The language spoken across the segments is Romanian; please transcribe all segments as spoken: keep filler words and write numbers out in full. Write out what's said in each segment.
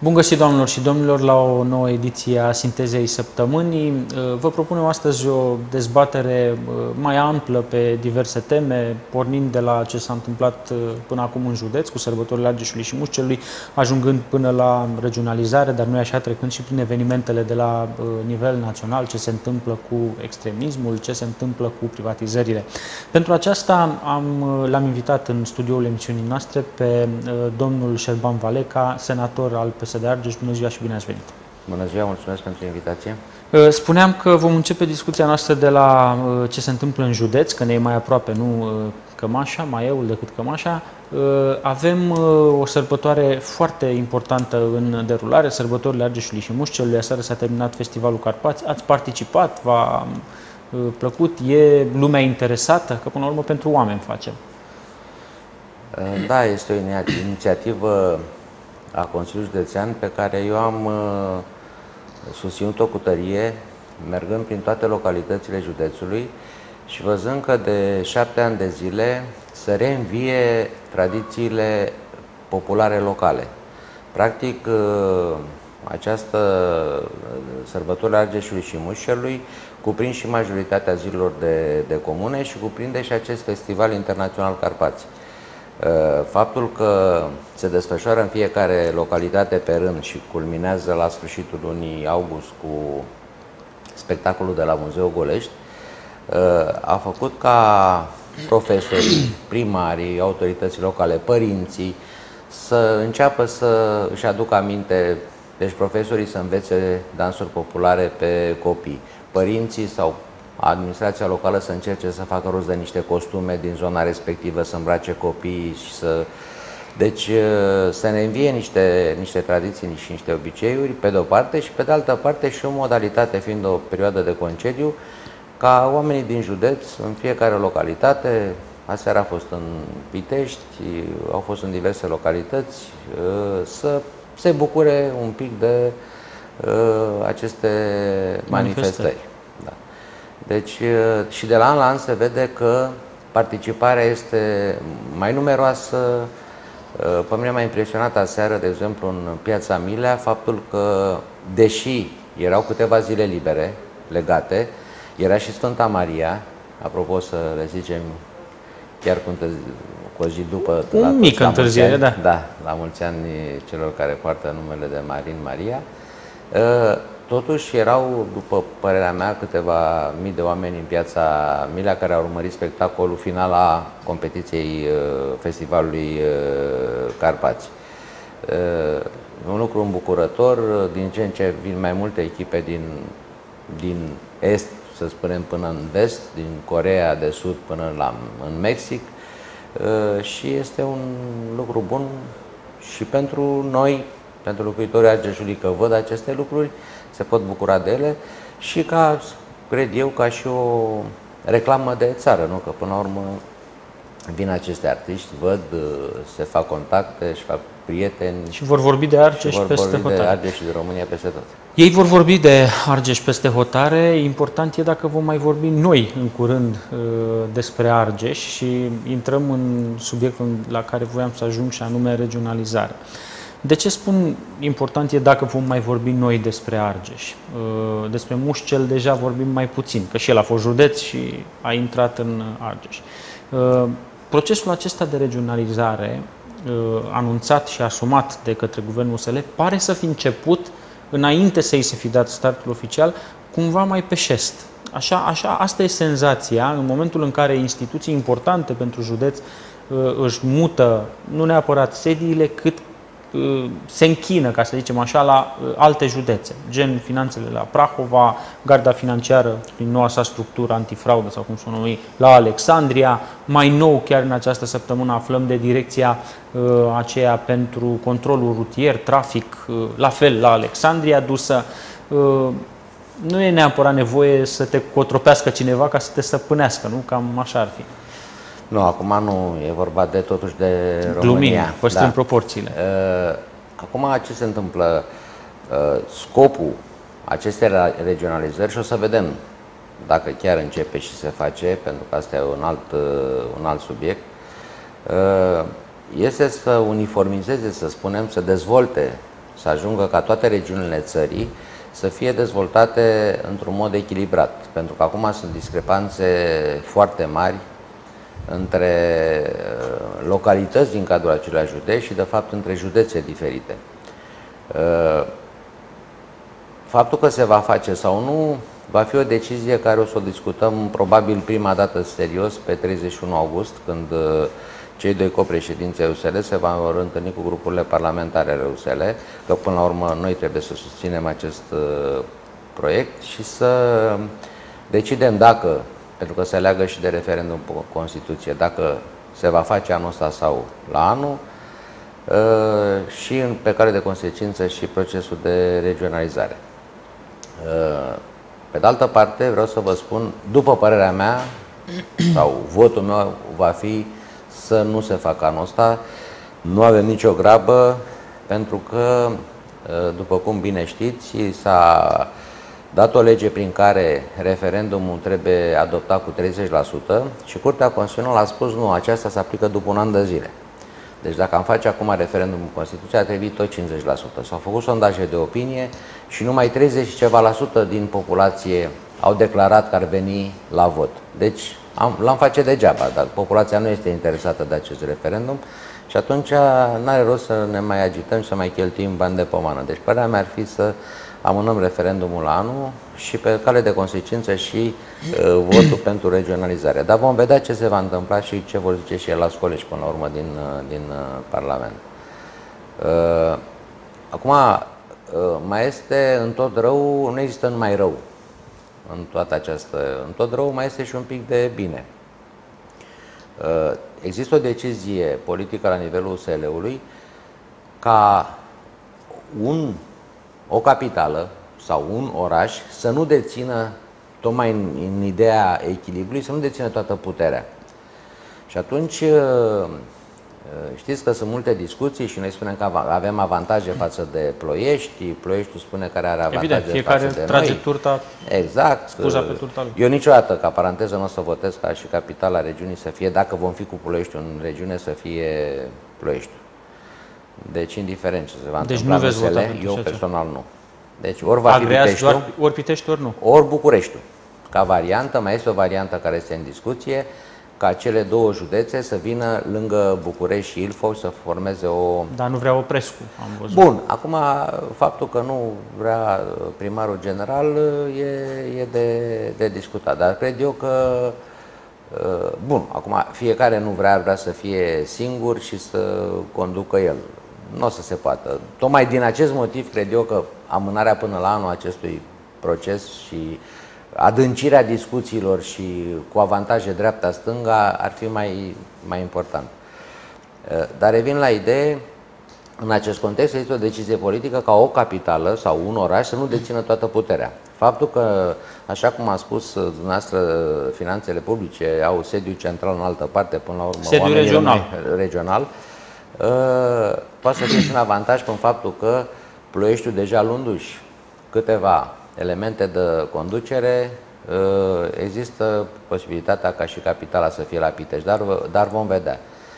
Bun găsit, doamnelor și domnilor, la o nouă ediție a Sintezei Săptămânii. Vă propunem astăzi o dezbatere mai amplă pe diverse teme, pornind de la ce s-a întâmplat până acum în județ, cu sărbătorile Argeșului și Mușcelului, ajungând până la regionalizare, dar nu așa, trecând și prin evenimentele de la nivel național, ce se întâmplă cu extremismul, ce se întâmplă cu privatizările. Pentru aceasta l-am invitat în studioul emisiunii noastre pe domnul Șerban Valeca, senator al P S D Argeș. Bună ziua și bine ați venit! Bună ziua, mulțumesc pentru invitație! Spuneam că vom începe discuția noastră de la ce se întâmplă în județ, că ne e mai aproape, nu Cămașa, mai eul decât Cămașa. Avem o sărbătoare foarte importantă în derulare, sărbătorile Argeșului și Mușcelului. Aseară s-a terminat Festivalul Carpați. Ați participat? V-a plăcut? E lumea interesată? Că până la urmă pentru oameni facem. Da, este o inițiativă a Consiliului Județean pe care eu am uh, susținut-o cu tărie, mergând prin toate localitățile județului și văzând că de șapte ani de zile se reînvie tradițiile populare locale. Practic, uh, această sărbătoare Argeșului și Mușcelului cuprind și majoritatea zilelor de, de comune și cuprinde și acest festival internațional Carpați. Faptul că se desfășoară în fiecare localitate pe rând și culminează la sfârșitul lunii august cu spectacolul de la Muzeul Golești a făcut ca profesorii, primarii, autoritățile locale, părinții să înceapă să își aducă aminte, deci profesorii să învețe dansuri populare pe copii, părinții sau administrația locală să încerce să facă rost de niște costume din zona respectivă, să îmbrace copiii și să... Deci să ne învie niște, niște tradiții și niște obiceiuri, pe de o parte, și pe de altă parte și o modalitate, fiind o perioadă de concediu, ca oamenii din județ, în fiecare localitate, aseară a fost în Pitești, au fost în diverse localități, să se bucure un pic de aceste manifestări. Da. Deci și de la an la an se vede că participarea este mai numeroasă. Pe mine m-a impresionat aseară, de exemplu, în Piața Milea, faptul că, deși erau câteva zile libere legate, era și Sfânta Maria, apropo să le zicem chiar cu o zi după... O mică întârziere, da. Da, la mulți ani celor care poartă numele de Marin Maria. Totuși erau, după părerea mea, câteva mii de oameni în Piața Milea care au urmărit spectacolul final a competiției festivalului Carpați. Un lucru îmbucurător, din ce în ce vin mai multe echipe din, din est, să spunem, până în vest, din Coreea de Sud până la, în Mexic, și este un lucru bun și pentru noi, pentru locuitorii Argeșului, că văd aceste lucruri, se pot bucura de ele și ca, cred eu, ca și o reclamă de țară, nu? Că până la urmă vin aceste artiști, văd, se fac contacte, și fac prieteni. Și vor vorbi de Argeș peste hotare. de Argeș și de România peste tot. Ei vor vorbi de Argeș peste hotare. Important e dacă vom mai vorbi noi în curând despre Argeș și intrăm în subiectul la care voiam să ajung, și anume regionalizare. De ce spun important e dacă vom mai vorbi noi despre Argeș? Despre Mușcel deja vorbim mai puțin, că și el a fost județ și a intrat în Argeș. Procesul acesta de regionalizare, anunțat și asumat de către Guvernul U S L, pare să fi început, înainte să îi se fi dat startul oficial, cumva mai pe șest. Așa, așa, asta e senzația în momentul în care instituții importante pentru județ își mută, nu neapărat sediile, cât se închină, ca să zicem așa, la alte județe, gen finanțele la Prahova, garda financiară prin noua sa structură antifraudă sau cum se numesc, la Alexandria. Mai nou, chiar în această săptămână, aflăm de direcția uh, aceea pentru controlul rutier, trafic, uh, la fel la Alexandria dusă. Uh, nu e neapărat nevoie să te cotropească cineva ca să te stăpânească, nu? Cam așa ar fi. Nu, acum nu e vorba de totuși de România. Glumim, păstrăm da. proporțiile. Acum ce se întâmplă? Scopul acestei regionalizări, și o să vedem dacă chiar începe și se face, pentru că asta e un alt, un alt subiect, este să uniformizeze, să spunem, să dezvolte să ajungă ca toate regiunile țării să fie dezvoltate într-un mod echilibrat. Pentru că acum sunt discrepanțe foarte mari între localități din cadrul acelui județ și, de fapt, între județe diferite. Faptul că se va face sau nu va fi o decizie care o să o discutăm probabil prima dată serios pe treizeci și unu august, când cei doi copreședinți ai U S L se vor întâlni cu grupurile parlamentare ale U S L, că până la urmă noi trebuie să susținem acest proiect și să decidem dacă, pentru că se leagă și de referendum pe Constituție, dacă se va face anul ăsta sau la anul, și pe care de consecință și procesul de regionalizare. Pe de altă parte, vreau să vă spun, după părerea mea, sau votul meu va fi să nu se facă anul ăsta. Nu avem nicio grabă, pentru că, după cum bine știți, s-a dat o lege prin care referendumul trebuie adoptat cu treizeci la sută și Curtea Constituțională a spus nu, aceasta se aplică după un an de zile. Deci dacă am face acum referendumul în Constituție, ar trebui tot cincizeci la sută. S-au făcut sondaje de opinie și numai treizeci și ceva la sută din populație au declarat că ar veni la vot. Deci l-am face degeaba, dar populația nu este interesată de acest referendum și atunci nu are rost să ne mai agităm și să mai cheltuim bani de pomană. Deci părerea mea ar fi să amânăm referendumul la anul și pe cale de consecință și uh, votul pentru regionalizare. Dar vom vedea ce se va întâmpla și ce vor zice și el la colegi până la urmă din, uh, din uh, Parlament. Uh, acum, uh, mai este în tot rău, nu există numai rău în toată această, în tot rău mai este și un pic de bine. Uh, există o decizie politică la nivelul U S L-ului ca un o capitală sau un oraș să nu dețină, tocmai în, în ideea echilibrului, să nu dețină toată puterea. Și atunci știți că sunt multe discuții și noi spunem că avem avantaje față de Ploiești, Ploieștiul spune care are avantaje Evident, fiecare față de trage noi. turta, exact. spuza pe turta lui. Eu niciodată, ca paranteză, nu o să votez ca și capitala regiunii să fie, dacă vom fi cu Ploieștiul în regiune, să fie Ploieștiul. Deci, indiferent ce se va deci întâmpla nu veți vota eu pentru personal nu. Deci ori va fi Piteștiul, doar, ori Piteștiul, ori nu. Ori Bucureștiul. Ca variantă, mai este o variantă care este în discuție, ca cele două județe să vină lângă București și Ilfov să formeze o... Dar nu vrea Oprescu, am văzut. Bun, acum faptul că nu vrea primarul general e, e de, de discutat, dar cred eu că... Bun, acum fiecare nu vrea, vrea să fie singur și să conducă el. Nu o să se poată. Tocmai din acest motiv cred eu că amânarea până la anul acestui proces și adâncirea discuțiilor și cu avantaje dreapta-stânga ar fi mai, mai important. Dar revin la idee, în acest context este o decizie politică ca o capitală sau un oraș să nu dețină toată puterea. Faptul că, așa cum a spus dumneavoastră, finanțele publice au sediu central în altă parte, până la urmă sediu regional. regional, poate să fie și un avantaj prin faptul că Ploieștiul, deja luându-și câteva elemente de conducere, există posibilitatea ca și capitala să fie la Pitești, dar, dar vom vedea.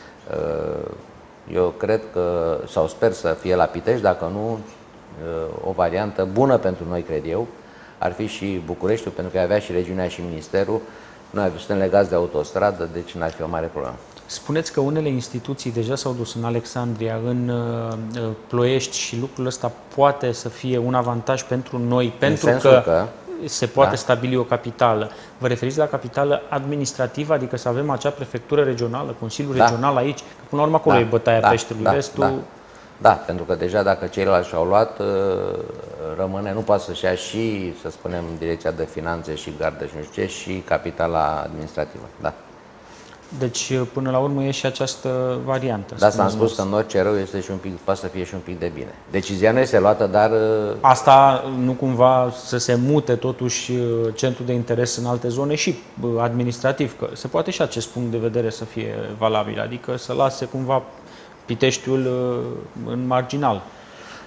Eu cred că, sau sper să fie la Pitești, dacă nu, o variantă bună pentru noi, cred eu, ar fi și Bucureștiul, pentru că avea și regiunea și ministerul. Noi suntem legați de autostradă, deci n-ar fi o mare problemă. Spuneți că unele instituții deja s-au dus în Alexandria, în uh, Ploiești și lucrul ăsta poate să fie un avantaj pentru noi, pentru că, că se poate da. stabili o capitală. Vă referiți la capitală administrativă, adică să avem acea prefectură regională, Consiliul da. Regional aici, că până la urmă acolo da. e bătaia da. peștelui, da. restul... Da. Da, pentru că deja dacă ceilalți și-au luat, rămâne, nu poate să-și ia și, să spunem, direcția de finanțe și gardă și nu știu ce, și capitala administrativă. Da. Deci, până la urmă, e și această variantă. Da, asta am spus că în orice rău este și un pic, poate să fie și un pic de bine. Decizia nu este luată, dar... Asta nu cumva să se mute totuși centrul de interes în alte zone și administrativ, că se poate și acest punct de vedere să fie valabil, adică să lase cumva Piteștiul în marginal.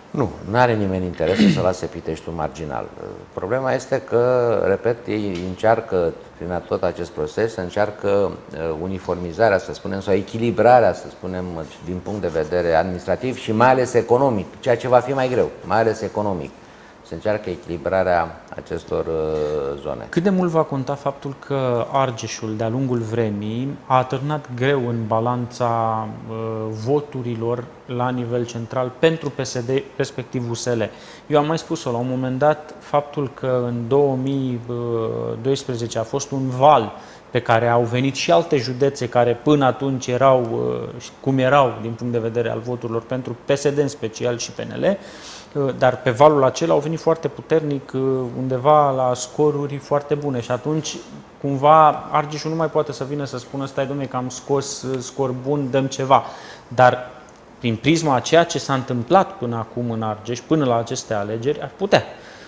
Nu, nu are nimeni interes să lase Piteștiul marginal. Problema este că, repet, ei încearcă, prin tot acest proces, încearcă uniformizarea, să spunem, sau echilibrarea, să spunem, din punct de vedere administrativ și mai ales economic, ceea ce va fi mai greu, mai ales economic. Se încearcă echilibrarea acestor uh, zone. Cât de mult va conta faptul că Argeșul, de-a lungul vremii, a atârnat greu în balanța uh, voturilor la nivel central pentru P S D, respectiv U S L? Eu am mai spus-o la un moment dat, faptul că în două mii doisprezece a fost un val pe care au venit și alte județe care până atunci erau uh, cum erau din punct de vedere al voturilor pentru P S D în special și P N L, dar pe valul acela au venit foarte puternic, undeva la scoruri foarte bune și atunci cumva Argeșul nu mai poate să vină să spună stai dom'le că am scos scor bun, dăm ceva. Dar prin prisma a ceea ce s-a întâmplat până acum în Argeș, până la aceste alegeri, ar putea.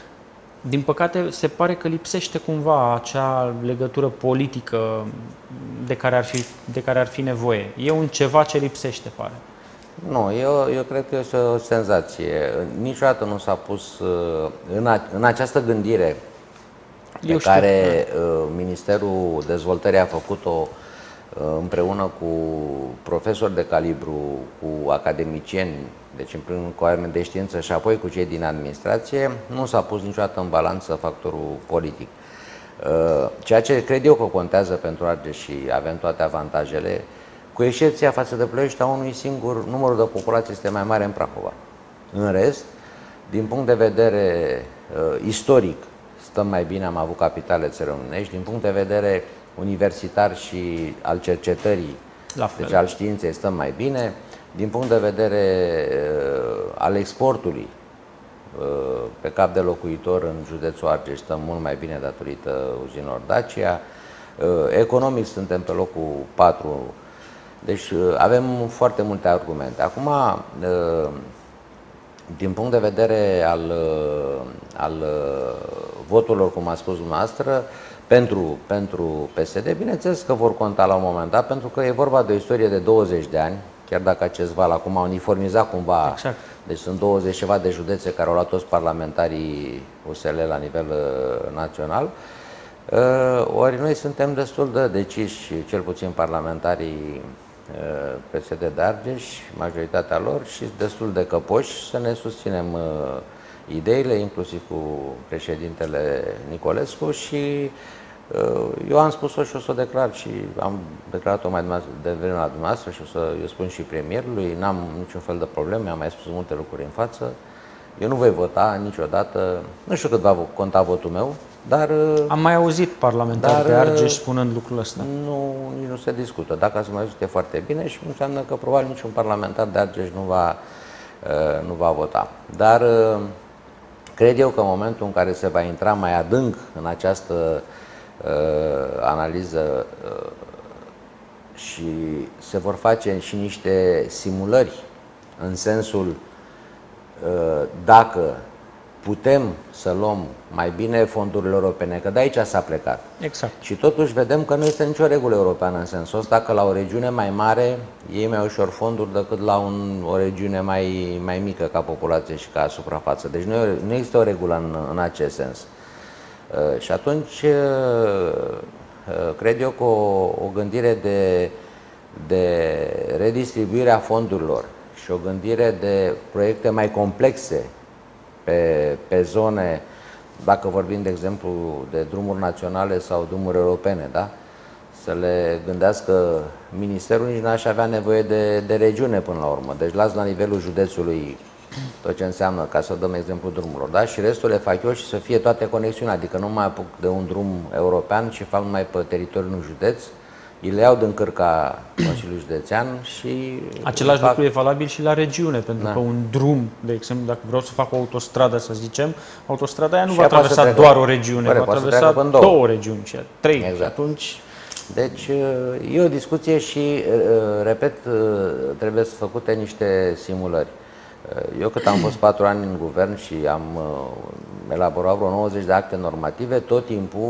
Din păcate, se pare că lipsește cumva acea legătură politică de care ar fi, de care ar fi nevoie. E un ceva ce lipsește, pare. Nu, eu, eu cred că este o senzație. Niciodată nu s-a pus în, a, în această gândire pe eu care știu. Ministerul Dezvoltării a făcut-o împreună cu profesori de calibru, cu academicieni, deci în primul cu oameni de știință și apoi cu cei din administrație, nu s-a pus niciodată în balanță factorul politic. Ceea ce cred eu că contează pentru Argeș și avem toate avantajele, cu excepția față de Ploiești, a unui singur, numărul de populație este mai mare în Prahova. În rest, din punct de vedere uh, istoric, stăm mai bine, am avut capitale țărănești, din punct de vedere universitar și al cercetării, deci al științei, stăm mai bine, din punct de vedere uh, al exportului, uh, pe cap de locuitor în județul Argeș, stăm mult mai bine datorită uzinilor Dacia, uh, economic suntem pe locul patru. Deci avem foarte multe argumente. Acum, din punct de vedere al, al voturilor, cum a spus dumneavoastră, pentru, pentru P S D, bineînțeles că vor conta la un moment dat, pentru că e vorba de o istorie de douăzeci de ani, chiar dacă acest val acum a uniformizat cumva, exact. Deci sunt douăzeci ceva de județe care au luat toți parlamentarii U S L la nivel național. Ori noi suntem destul de deciși, cel puțin parlamentarii P S D de Argeș, majoritatea lor, și destul de căpoși să ne susținem ideile, inclusiv cu președintele Nicolescu, și eu am spus-o și o să o declar și am declarat-o mai devreme la dumneavoastră și o să eu spun și premierului, n-am niciun fel de probleme, am mai spus multe lucruri în față. Eu nu voi vota niciodată, nu știu cât va conta votul meu, dar... Am mai auzit parlamentari de Argeș spunând lucrul ăsta. Nu, nici nu se discută. Dacă se mai auzit, e foarte bine și înseamnă că probabil niciun parlamentar de Argeș nu va, nu va vota. Dar cred eu că în momentul în care se va intra mai adânc în această uh, analiză uh, și se vor face și niște simulări în sensul uh, dacă putem să luăm mai bine fondurile europene, că de aici s-a plecat. Exact. Și totuși vedem că nu este nicio regulă europeană în sensul ăsta, că la o regiune mai mare iei mai ușor fonduri decât la un, o regiune mai, mai mică ca populație și ca suprafață. Deci nu, nu există o regulă în, în acest sens. Uh, și atunci uh, uh, cred eu că o, o gândire de, de redistribuire a fondurilor și o gândire de proiecte mai complexe Pe, pe zone, dacă vorbim de exemplu de drumuri naționale sau drumuri europene, da? Să le gândească ministerul, nici n-aș avea nevoie de, de regiune până la urmă. Deci las la nivelul județului tot ce înseamnă, ca să dăm exemplu drumurilor, da? Și restul le fac eu și să fie toate conexiuni, adică nu mai apuc de un drum european și fac numai pe teritoriul unui județ, îi le iau din cârca Consiliului Județean și... Același fac... lucru e valabil și la regiune, pentru da. că un drum, de exemplu, dacă vreau să fac o autostradă, să zicem, autostrada aia nu și va traversa treacă, doar o regiune, pare, va traversa două. două regiuni și trei. Exact. Și atunci... Deci e o discuție și, repet, trebuie să făcute niște simulări. Eu cât am fost patru ani în guvern și am elaborat vreo nouăzeci de acte normative, tot timpul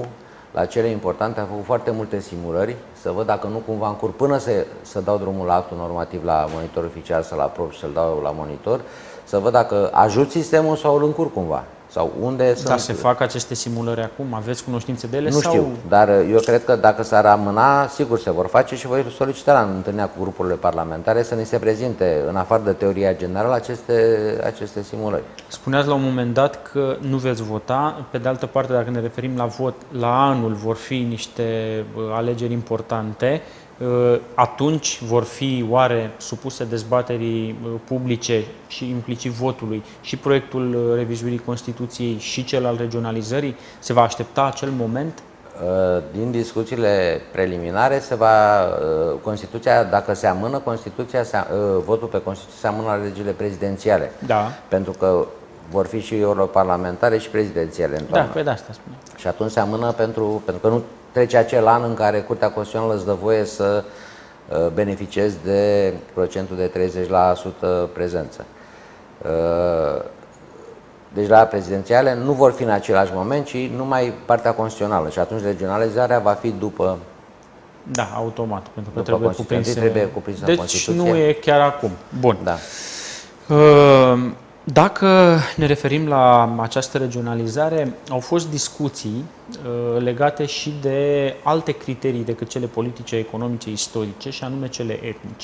la cele importante, am făcut foarte multe simulări, să văd dacă nu cumva încurc, până să, să dau drumul la actul normativ la monitor oficial, să-l aprob și să-l dau la monitor, să văd dacă ajut sistemul sau îl încurc cumva. Sau unde Dar sunt... se fac aceste simulări acum? Aveți cunoștințe de ele? Nu sau... știu, dar eu cred că dacă s-ar amâna, sigur se vor face și voi solicita la întâlnirea cu grupurile parlamentare să ni se prezinte, în afară de teoria generală, aceste, aceste simulări. Spuneați la un moment dat că nu veți vota. Pe de altă parte, dacă ne referim la vot, la anul vor fi niște alegeri importante. Atunci vor fi oare supuse dezbaterii publice și implicit votului și proiectul revizuirii Constituției și cel al regionalizării? Se va aștepta acel moment? Din discuțiile preliminare se va, Constituția, dacă se amână, Constituția, se, votul pe Constituție se amână la legile prezidențiale. Da. Pentru că vor fi și europarlamentare și prezidențiale în toamnă. Da, pe de asta spune. Și atunci se amână pentru, pentru că nu trece acel an în care Curtea Constituțională îți dă voie să beneficiezi de procentul de treizeci la sută prezență. Deci la prezidențiale nu vor fi în același moment, ci numai partea constituțională. Și atunci regionalizarea va fi după... Da, automat, pentru că după trebuie cuprins... trebuie cuprins în deci Constituție. nu e chiar acum. Bun. Da. Dacă ne referim la această regionalizare, au fost discuții legate și de alte criterii decât cele politice, economice, istorice, și anume cele etnice.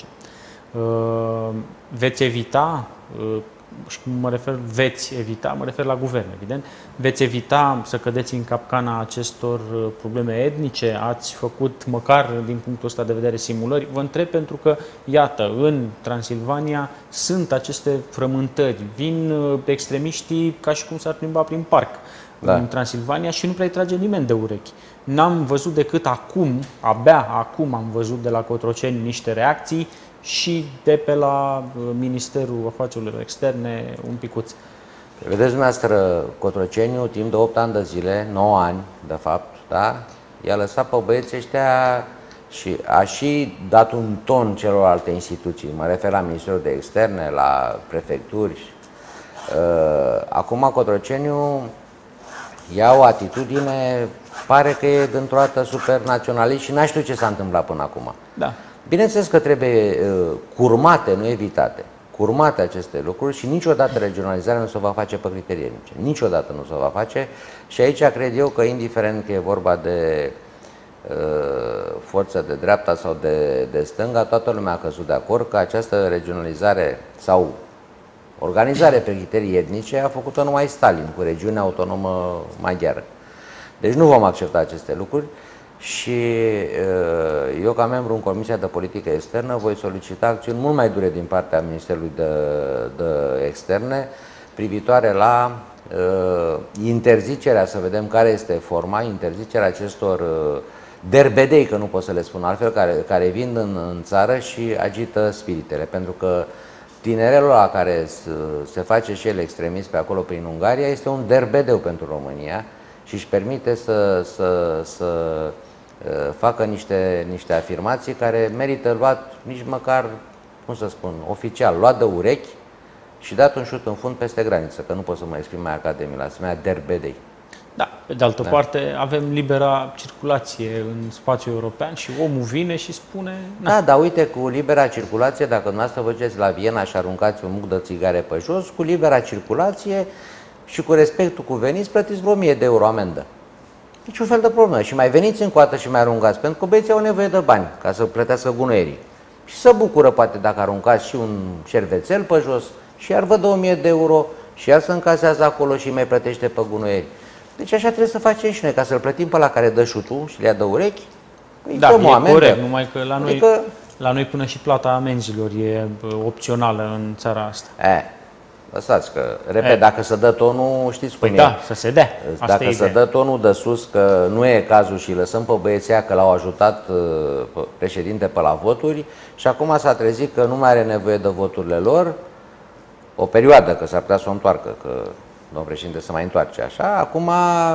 Veți evita, și când mă refer veți evita, mă refer la guvern, evident, veți evita să cădeți în capcana acestor probleme etnice? Ați făcut măcar din punctul ăsta de vedere simulări? Vă întreb pentru că, iată, în Transilvania sunt aceste frământări, vin extremiștii ca și cum s-ar plimba prin parc, da, în Transilvania și nu prea-i trage nimeni de urechi. N-am văzut decât acum, abia acum am văzut de la Cotroceni niște reacții și de pe la Ministerul Afacerilor Externe un picuț. Vedeți dumneavoastră, Cotroceniu, timp de opt ani de zile, nouă ani de fapt, da? I-a lăsat pe băieții ăștia și a și dat un ton celorlalte instituții. Mă refer la Ministerul de Externe, la prefecturi. Acum Cotroceniu ia o atitudine, pare că e dintr-o dată super naționalist și n-a știut ce s-a întâmplat până acum. Da. Bineînțeles că trebuie uh, curmate, nu evitate, curmate aceste lucruri și niciodată regionalizarea nu se va face pe criterii etnice. Niciodată nu se va face și aici cred eu că, indiferent că e vorba de uh, forță de dreapta sau de, de stânga, toată lumea a căzut de acord că această regionalizare sau organizare pe criterii etnice a făcut-o numai Stalin cu regiunea autonomă maghiară. Deci nu vom accepta aceste lucruri. Și eu, ca membru în Comisia de Politică Externă, voi solicita acțiuni mult mai dure din partea Ministerului de, de Externe privitoare la uh, interzicerea, să vedem care este forma, interzicerea acestor uh, derbedei, că nu pot să le spun altfel, care, care vin în, în țară și agită spiritele. Pentru că tinerelul ăla care se face și el extremist pe acolo prin Ungaria este un derbedeu pentru România și își permite să, să, să facă niște, niște afirmații care merită luat nici măcar, cum să spun, oficial, luat de urechi și dat un șut în fund peste graniță, că nu pot să mă exprim mai academic, la asemenea derbedei. Da, pe de altă da. parte avem libera circulație în spațiul european și omul vine și spune... Na. Da, dar uite, cu libera circulație, dacă dumneavoastră vă duceți la Viena și aruncați un muc de țigare pe jos, cu libera circulație și cu respectul cuvenit, plătiți vreo o mie de euro amendă. Niciun fel de problemă. Și mai veniți încoată și mai aruncați, pentru că băieții au nevoie de bani ca să plătească gunoierii. Și se bucură poate dacă aruncați și un șervețel pe jos și iar vă dă o mie de euro și iar se încasează acolo și mai plătește pe gunoieri. Deci așa trebuie să facem și noi, ca să-l plătim pe ăla care dă șutul și le ia de urechi. Da, e corect, numai că la noi, adică... la noi până și plata amenzilor e opțională în țara asta. E, lăsați că, repet, e. dacă se dă tonul, știți cum păi e. da, să se dea. Asta dacă se dă tonul de sus, că nu e cazul și lăsăm pe băieția că l-au ajutat președinte pe la voturi și acum s-a trezit că nu mai are nevoie de voturile lor o perioadă, că s-ar putea să o întoarcă, că domnul președinte se mai întoarce așa. Acum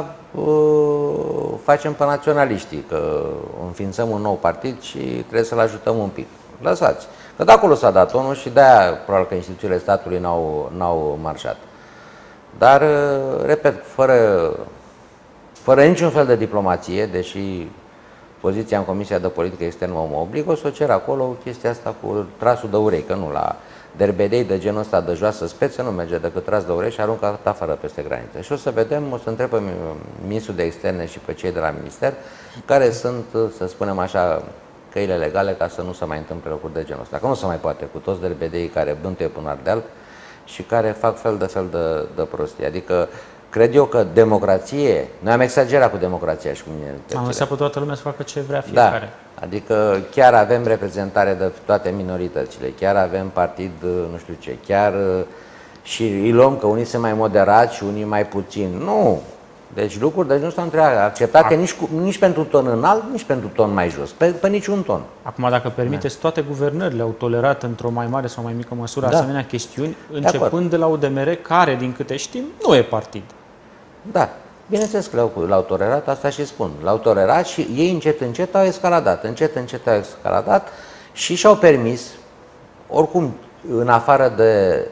uh, facem pe naționaliștii, că înființăm un nou partid și trebuie să-l ajutăm un pic. Lăsați. Că de acolo s-a dat tonul și de-aia probabil că instituțiile statului n-au, n-au marșat. Dar, repet, fără, fără niciun fel de diplomație, deși poziția în Comisia de Politică Externă mă obligă, o să o cer acolo chestia asta cu trasul de urei, că nu la derbedei de genul ăsta de joasă speță nu merge decât tras de urei și aruncă afară peste graniță. Și o să vedem, o să întreb pe ministrul de externe și pe cei de la minister care sunt, să spunem așa, căile legale ca să nu se mai întâmple lucruri de genul ăsta. Că nu se mai poate cu toți derbedeii care bântuie până Ardeal și care fac fel de fel de, de prostii. Adică cred eu că democrație, noi am exagerat cu democrația și cu minoritățile. Am lăsat pe toată lumea să facă ce vrea fiecare. Da, adică chiar avem reprezentare de toate minoritățile, chiar avem partid nu știu ce, chiar și îi luăm că unii sunt mai moderați și unii mai puțin. Nu! Deci lucruri de nu sunt acceptate nici, cu, nici pentru ton înalt, nici pentru ton mai jos, pe, pe niciun ton. Acum, dacă permiteți, da. toate guvernările au tolerat într-o mai mare sau mai mică măsură da. asemenea chestiuni, începând de, de la U D M R, care, din câte știm, nu e partid. Da, bineînțeles că l-au tolerat, asta și spun. L-au tolerat și ei încet, încet au escaladat, încet, încet au escaladat și și-au permis, oricum, în afară de,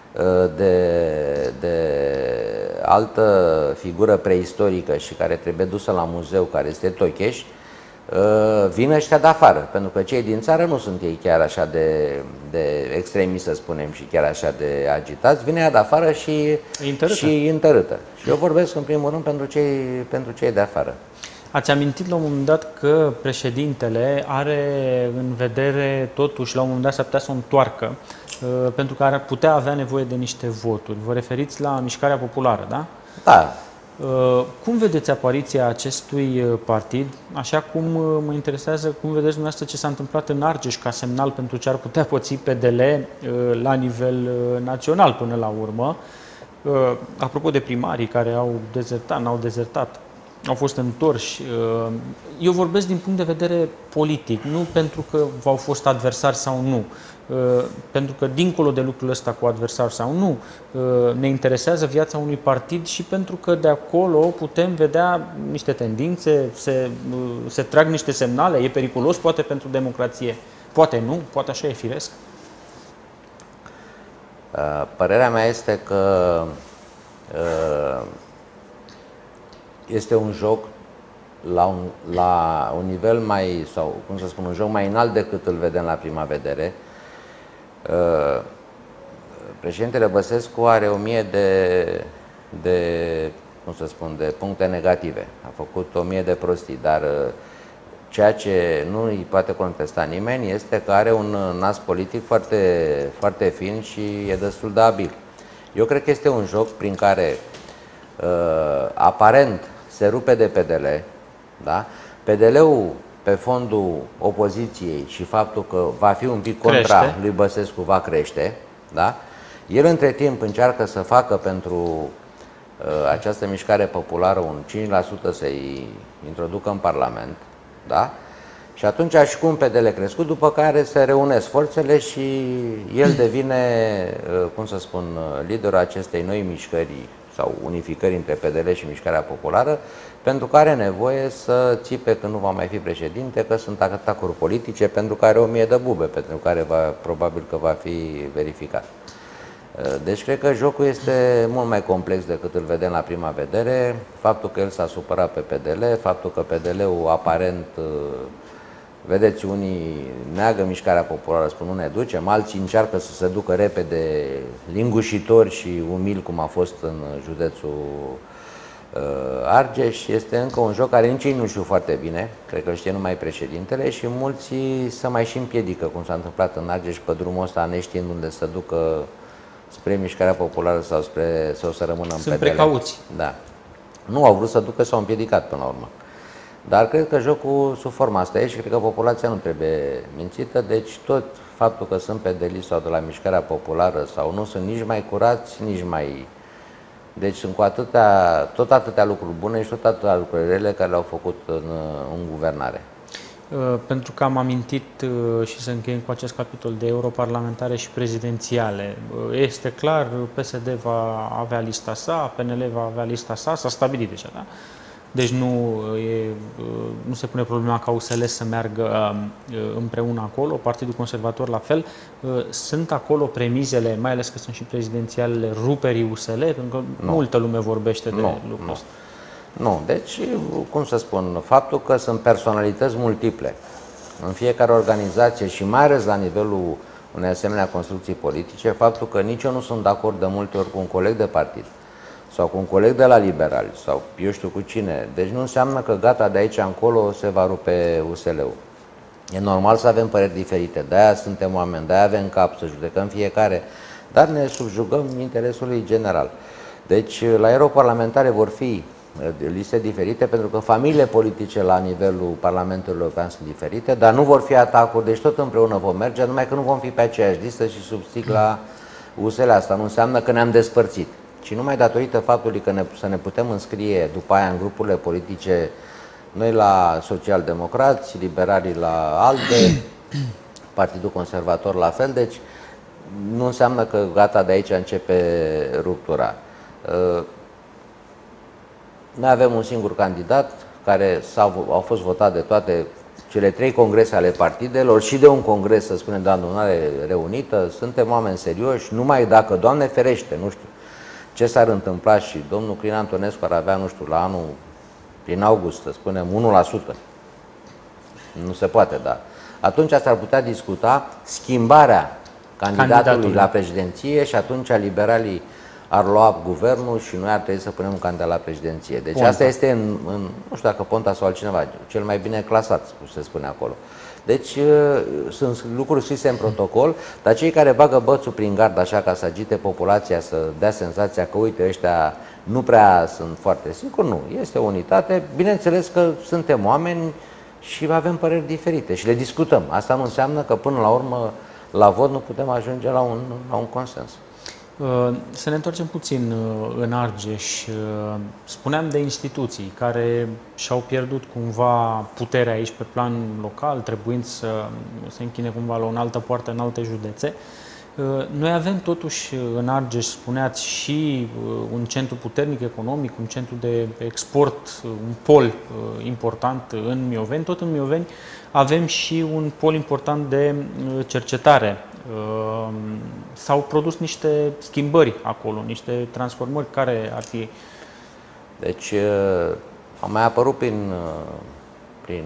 de, de altă figură preistorică și care trebuie dusă la muzeu, care este Tocheș, vin ăștia de afară, pentru că cei din țară nu sunt ei chiar așa de, de extremiști, să spunem, și chiar așa de agitați, vine ea de afară și întărâtă. și întărâtă. Și eu vorbesc în primul rând pentru cei, pentru cei de afară. Ați amintit la un moment dat că președintele are în vedere totuși la un moment dat să putea să o întoarcă pentru că ar putea avea nevoie de niște voturi. Vă referiți la Mișcarea Populară, da? Da. Cum vedeți apariția acestui partid? Așa cum mă interesează, cum vedeți dumneavoastră ce s-a întâmplat în Argeș ca semnal pentru ce ar putea păți P D L la nivel național până la urmă? Apropo de primarii care au dezertat, n-au dezertat, au fost întorși. Eu vorbesc din punct de vedere politic, nu pentru că v-au fost adversari sau nu. Pentru că, dincolo de lucrul ăsta cu adversar sau nu, ne interesează viața unui partid și pentru că de acolo putem vedea niște tendințe, se, se trag niște semnale, e periculos poate pentru democrație, poate nu, poate așa e firesc. Părerea mea este că este un joc la un, la un nivel mai, sau cum să spun, un joc mai înalt decât îl vedem la prima vedere. Președintele Băsescu are o mie de, de, cum să spun, de puncte negative. A făcut o mie de prostii, dar ceea ce nu îi poate contesta nimeni este că are un nas politic foarte, foarte fin și e destul de abil. Eu cred că este un joc prin care aparent se rupe de P D L, da? P D L-ul pe fondul opoziției și faptul că va fi un pic contra crește. lui Băsescu va crește, da? El între timp încearcă să facă pentru uh, această mișcare populară un cinci la sută să-i introducă în Parlament, da? Și atunci și cu un P D L crescut, după care se reunesc forțele și el devine, uh, cum să spun, liderul acestei noi mișcări sau unificări între P D L și Mișcarea Populară, pentru că are nevoie să țipe că nu va mai fi președinte, că sunt atacuri politice, pentru că are o mie de bube, pentru care va, probabil că va fi verificat. Deci cred că jocul este mult mai complex decât îl vedem la prima vedere. Faptul că el s-a supărat pe P D L, faptul că P D L-ul aparent, vedeți, unii neagă Mișcarea Populară, spun nu ne ducem, alții încearcă să se ducă repede lingușitori și umili, cum a fost în județul Argeș. Este încă un joc care nici ei nu știu foarte bine, cred că știe numai președintele și mulți se mai și împiedică, cum s-a întâmplat în Argeș, pe drumul ăsta, neștiind unde să ducă spre Mișcarea Populară sau, spre, sau să rămână în P D L. Sunt precauți. Da. Nu au vrut să ducă, s-au împiedicat până la urmă. Dar cred că jocul sub forma asta e și cred că populația nu trebuie mințită, deci tot faptul că sunt P D L sau de la Mișcarea Populară sau nu sunt nici mai curați, nici mai... Deci sunt cu atâtea, tot atâtea lucruri bune și tot atâtea lucruri rele care le-au făcut în, în guvernare. Pentru că am amintit și să încheiem cu acest capitol de europarlamentare și prezidențiale. Este clar, P S D va avea lista sa, P N L va avea lista sa, s-a stabilit deja, da? Deci nu, e, nu se pune problema ca U S L să meargă împreună acolo, Partidul Conservator la fel. Sunt acolo premizele, mai ales că sunt și prezidențialele, ruperii U S L, pentru că nu. multă lume vorbește de nu, lucrul nu. ăsta. Nu, deci, cum să spun, faptul că sunt personalități multiple în fiecare organizație și mai ales la nivelul unei asemenea construcții politice, faptul că nici eu nu sunt de acord de multe ori cu un coleg de partid sau cu un coleg de la Liberali sau eu știu cu cine, deci nu înseamnă că gata, de aici încolo se va rupe U S L-ul. E normal să avem păreri diferite, de-aia suntem oameni, de-aia avem cap să judecăm fiecare, dar ne subjugăm interesului general. Deci la europarlamentare vor fi liste diferite, pentru că familiile politice la nivelul Parlamentului European sunt diferite, dar nu vor fi atacuri, deci tot împreună vom merge, numai că nu vom fi pe aceeași listă și sub sticla U S L. Asta nu înseamnă că ne-am despărțit, ci numai datorită faptului că ne, să ne putem înscrie după aia în grupurile politice, noi la Social-Democrați, liberalii la ALDE, Partidul Conservator la fel, deci nu înseamnă că gata, de aici începe ruptura. Noi avem un singur candidat care au fost votat de toate cele trei congrese ale partidelor și de un congres, să spunem, de adunare reunită. Suntem oameni serioși, numai dacă, Doamne ferește, nu știu ce s-ar întâmpla și domnul Crin Antonescu ar avea, nu știu, la anul, prin august, să spunem, unu la sută. Nu se poate, dar atunci s-ar putea discuta schimbarea candidatului, candidatului la președinție și atunci liberalii ar lua guvernul și noi ar trebui să punem un candidat la președinție. Deci Ponta. Asta este, în, în, nu știu dacă Ponta sau altcineva, cel mai bine clasat, se spune acolo. Deci sunt lucruri scrise în protocol, dar cei care bagă bățul prin gard așa ca să agite populația, să dea senzația că uite, ăștia nu prea sunt foarte siguri, nu. Este o unitate. Bineînțeles că suntem oameni și avem păreri diferite și le discutăm. Asta nu înseamnă că până la urmă la vot nu putem ajunge la un, la un consens. Să ne întoarcem puțin în Argeș. Spuneam de instituții care și-au pierdut cumva puterea aici pe plan local, trebuind să se închine cumva la o altă poartă în alte județe. Noi avem totuși în Argeș, spuneați, și un centru puternic economic, un centru de export, un pol important în Mioveni. Tot în Mioveni avem și un pol important de cercetare. S-au produs niște schimbări acolo, niște transformări. Care ar fi? Deci a mai apărut prin, prin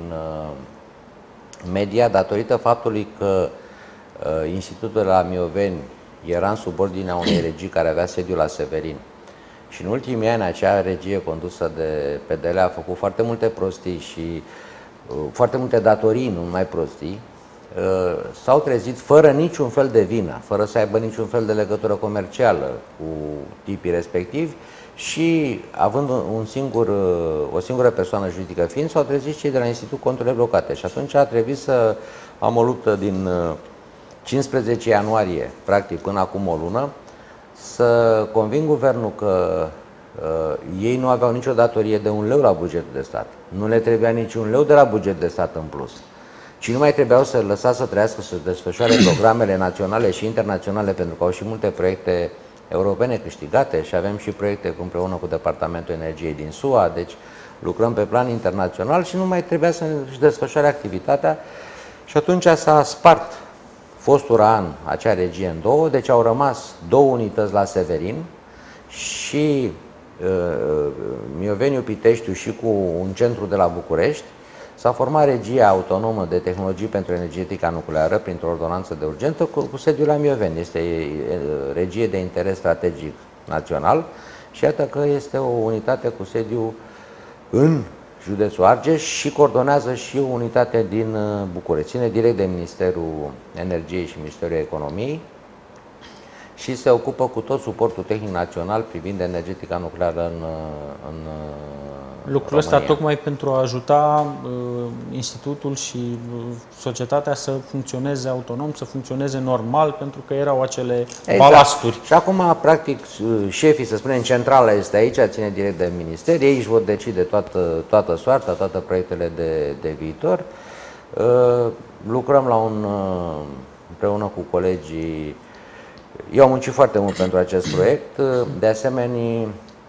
media datorită faptului că Institutul de la Mioveni era în subordinea unei regii care avea sediul la Severin. Și în ultimii ani acea regie condusă de P D L a făcut foarte multe prostii și foarte multe datorii, nu numai prostii. S-au trezit fără niciun fel de vină, fără să aibă niciun fel de legătură comercială cu tipii respectivi și având un singur, o singură persoană juridică fiind, s-au trezit cei de la Institut conturile blocate. Și atunci a trebuit să am o luptă din cincisprezece ianuarie, practic până acum o lună, să conving guvernul că uh, ei nu aveau nicio datorie de un leu la bugetul de stat. Nu le trebuia niciun leu de la buget de stat în plus. Și nu mai trebuiau să lăsa să trăiască, să desfășoare programele naționale și internaționale, pentru că au și multe proiecte europene câștigate și avem și proiecte împreună cu Departamentul Energiei din S U A, deci lucrăm pe plan internațional și nu mai trebuia să-și desfășoare activitatea. Și atunci s-a spart fostul an acea regie în două, deci au rămas două unități la Severin și uh, Mioveniu Piteștiu și cu un centru de la București. S-a format regia autonomă de tehnologii pentru energetica nucleară printr-o ordonanță de urgență cu, cu sediul la Mioveni. Este regie de interes strategic național și iată că este o unitate cu sediu în județul Argeș și coordonează și o unitate din București. Ține direct de Ministerul Energiei și Ministerul Economiei și se ocupă cu tot suportul tehnic național privind energetica nucleară în, în Lucrul ăsta tocmai pentru a ajuta uh, institutul și uh, societatea să funcționeze autonom, să funcționeze normal, pentru că erau acele exact. balasturi. Și acum, practic, șefii, să spunem, centrala este aici, ține direct de minister, ei își vor decide toată, toată soarta, toate proiectele de, de viitor. Uh, lucrăm la un, uh, împreună cu colegii, eu am muncit foarte mult pentru acest proiect, de asemenea,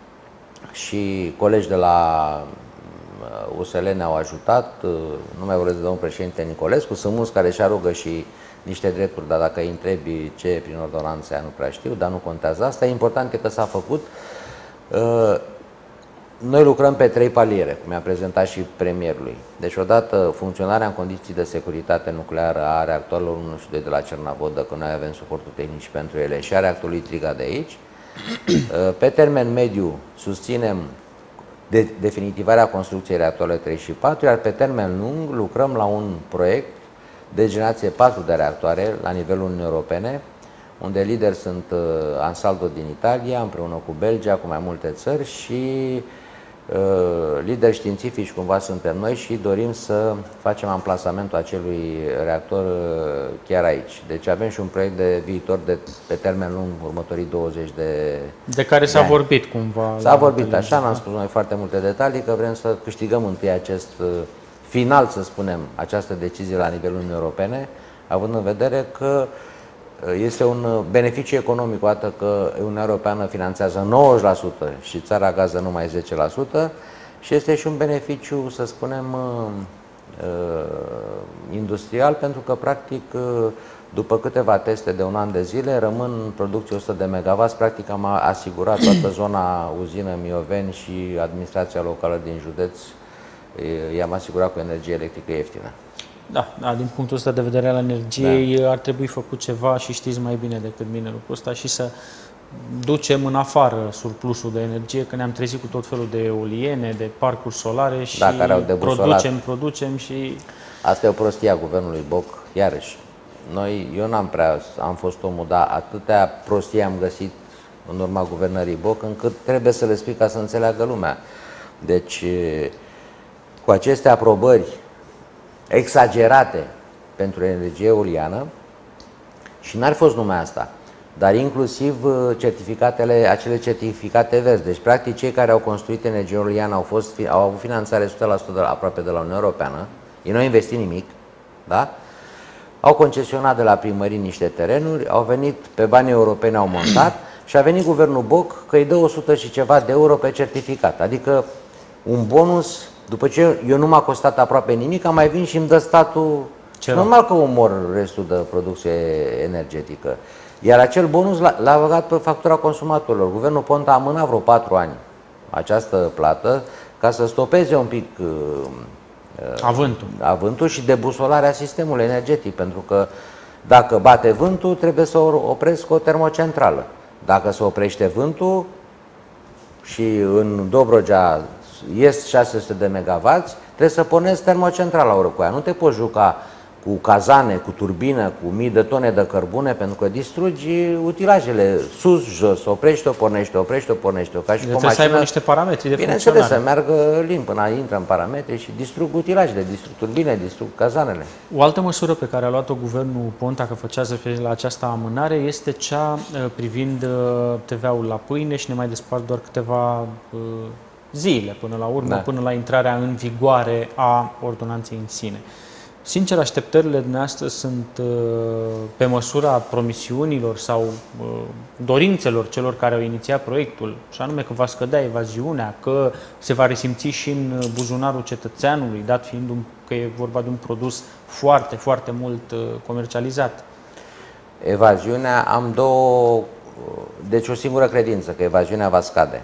și colegi de la U S L ne-au ajutat, nu mai vorbesc de domnul președinte Nicolescu, sunt mulți care își arogă și niște drepturi, dar dacă îi întrebi ce e prin ordonanța, nu prea știu, dar nu contează asta. Important e că s-a făcut. noi lucrăm pe trei paliere, cum mi-a prezentat și premierului. Deci, odată, funcționarea în condiții de securitate nucleară a reactoarelor unu și doi de la Cernavodă, că noi avem suportul tehnic pentru ele, și a reactorului Triga de aici. Pe termen mediu, susținem de definitivarea construcției reactoarelor trei și patru, iar pe termen lung lucrăm la un proiect de generație patru de reactoare la nivelul Uniunii Europene, unde lideri sunt uh, Ansaldo din Italia, împreună cu Belgia, cu mai multe țări, și uh, lideri științifici cumva suntem noi și dorim să facem amplasamentul acelui reactor uh, chiar aici. Deci avem și un proiect de viitor de, pe termen lung, următorii douăzeci de De care s-a vorbit cumva. S-a vorbit așa, n-am spus noi foarte multe detalii, că vrem să câștigăm întâi acest uh, final, să spunem, această decizie la nivelul Uniunii Europene, având în vedere că este un beneficiu economic, o dată că Uniunea Europeană finanțează nouăzeci la sută și țara gază numai zece la sută, și este și un beneficiu, să spunem, industrial, pentru că, practic, după câteva teste de un an de zile, rămân în producție o sută de megawatts. Practic am asigurat toată zona uzină Mioveni și administrația locală din județ, i-am asigurat cu energie electrică ieftină. Da, da, din punctul ăsta de vedere al energiei, da, ar trebui făcut ceva și știți mai bine decât mine lucrul ăsta, și să ducem în afară surplusul de energie, că ne-am trezit cu tot felul de eoliene, de parcuri solare și da, care au producem, producem și... Asta e o prostie a guvernului Boc, iarăși. Noi, eu n-am prea am fost omul, dar atâtea prostii am găsit în urma guvernării Boc, încât trebuie să le explic ca să înțeleagă lumea. Deci, cu aceste aprobări exagerate pentru energie eoliană, și n-ar fost numai asta, dar inclusiv certificatele, acele certificate verzi. Deci, practic, cei care au construit energie eoliană au, fost, au avut finanțare o sută la sută de la, aproape de la Uniunea Europeană, ei nu au investit nimic, da? Au concesionat de la primării niște terenuri, au venit pe banii europeni, au montat și a venit guvernul Boc că îi dă o sută și ceva de euro pe certificat, adică un bonus. După ce eu nu m-a costat aproape nimic, am mai vin și îmi dă statul. Ce normal că umor restul de producție energetică. Iar acel bonus l-a băgat pe factura consumatorilor. Guvernul Ponta a amânat vreo patru ani această plată ca să stopeze un pic uh, avântul. avântul și debusolarea sistemului energetic. Pentru că dacă bate vântul, trebuie să opresc o termocentrală. Dacă se oprește vântul și în Dobrogea ies șase sute de megawatts, trebuie să pornesc termocentrala Orăcoaia. Nu te poți juca cu cazane, cu turbină, cu mii de tone de cărbune, pentru că distrugi utilajele sus, jos, oprește-o, pornește-o, oprește-o, pornește-o. Ca și trebuie mașină, să aibă niște parametri de funcționare. Bineînțeles, să meargă lin până intră în parametri și distrug utilajele, distrug turbine, distrug cazanele. O altă măsură pe care a luat-o guvernul Ponta, că făcea referire la această amânare, este cea privind T V-ul la pâine, și ne mai despart doar câteva zile până la urmă, da, până la intrarea în vigoare a ordonanței în sine. Sincer, așteptările dumneavoastră sunt uh, pe măsura promisiunilor sau uh, dorințelor celor care au inițiat proiectul, și anume că va scădea evaziunea, că se va resimți și în buzunarul cetățeanului, dat fiind un, că e vorba de un produs foarte, foarte mult uh, comercializat. Evaziunea, am două, deci o singură credință, că evaziunea va scade.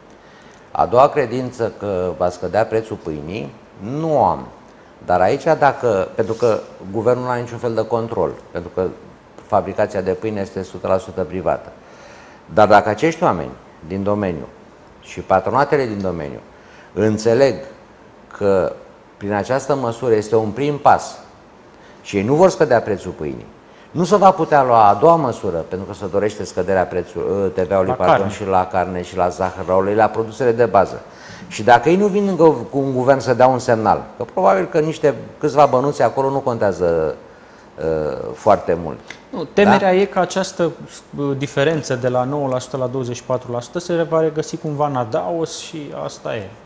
A doua credință, că va scădea prețul pâinii, nu o am. Dar aici, dacă, pentru că guvernul nu are niciun fel de control, pentru că fabricația de pâine este o sută la sută privată. Dar dacă acești oameni din domeniu și patronatele din domeniu înțeleg că prin această măsură este un prim pas și ei nu vor scădea prețul pâinii, nu se va putea lua a doua măsură, pentru că se dorește scăderea prețului T V-ului și la carne și la zahăr, la ulei, la produsele de bază. Și dacă ei nu vin cu un guvern să dea un semnal, că probabil că niște câțiva bănuți acolo nu contează uh, foarte mult. Nu, temerea da? e că această diferență de la nouă la sută la douăzeci și patru la sută se va regăsi cumva în adaos și asta e.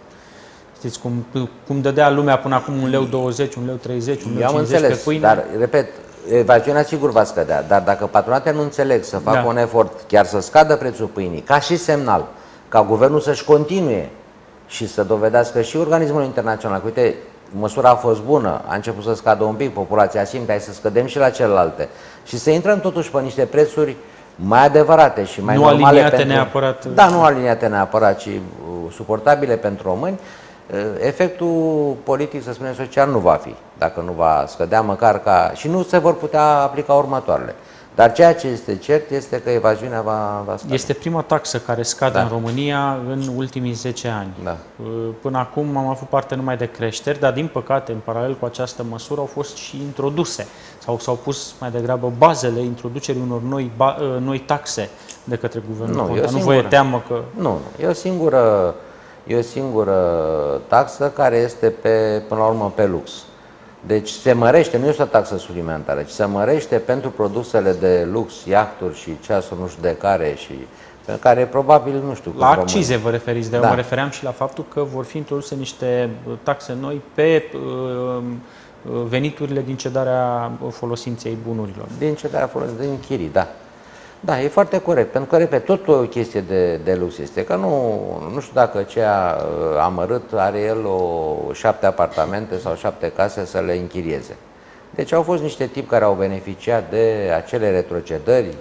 Știți cum, cum dădea lumea până acum un leu douăzeci, un leu treizeci, un leu cincizeci pe pâine? Dar, repet, evaziunea sigur va scădea, dar dacă patronatele nu înțeleg să facă da. un efort chiar să scadă prețul pâinii, ca și semnal, ca guvernul să-și continue și să dovedească și organismul internațional că, uite, măsura a fost bună, a început să scadă un pic, populația simte, hai să scădem și la celelalte. Și să intrăm totuși pe niște prețuri mai adevărate și mai nu normale aliniate pentru, neapărat. Da, nu aliniate neapărat, ci suportabile pentru români, efectul politic, să spunem, social nu va fi, dacă nu va scădea măcar ca... și nu se vor putea aplica următoarele. Dar ceea ce este cert este că evaziunea va, va scade. Este prima taxă care scade da. în România în ultimii zece ani. Da. Până acum am avut parte numai de creșteri, dar din păcate, în paralel cu această măsură, au fost și introduse sau s-au pus mai degrabă bazele introducerii unor noi, noi taxe de către guvernul nu, Ponta. Nu vă e teamă că... Nu, nu. E o singură, e o singură taxă care este pe, până la urmă pe lux. Deci se mărește, nu este o taxă suplimentară, ci se mărește pentru produsele de lux, iahturi și ceasuri nu știu de care și pe care probabil, nu știu... La accize vă referiți, dar da. mă refeream și la faptul că vor fi introduse niște taxe noi pe uh, veniturile din cedarea folosinței bunurilor. Din cedarea folosinței, din chirii, da. Da, e foarte corect, pentru că, repet, tot o chestie de, de lux este că nu, nu știu dacă cea amărât are el o șapte apartamente sau șapte case să le închirieze. Deci au fost niște tipi care au beneficiat de acele retrocedări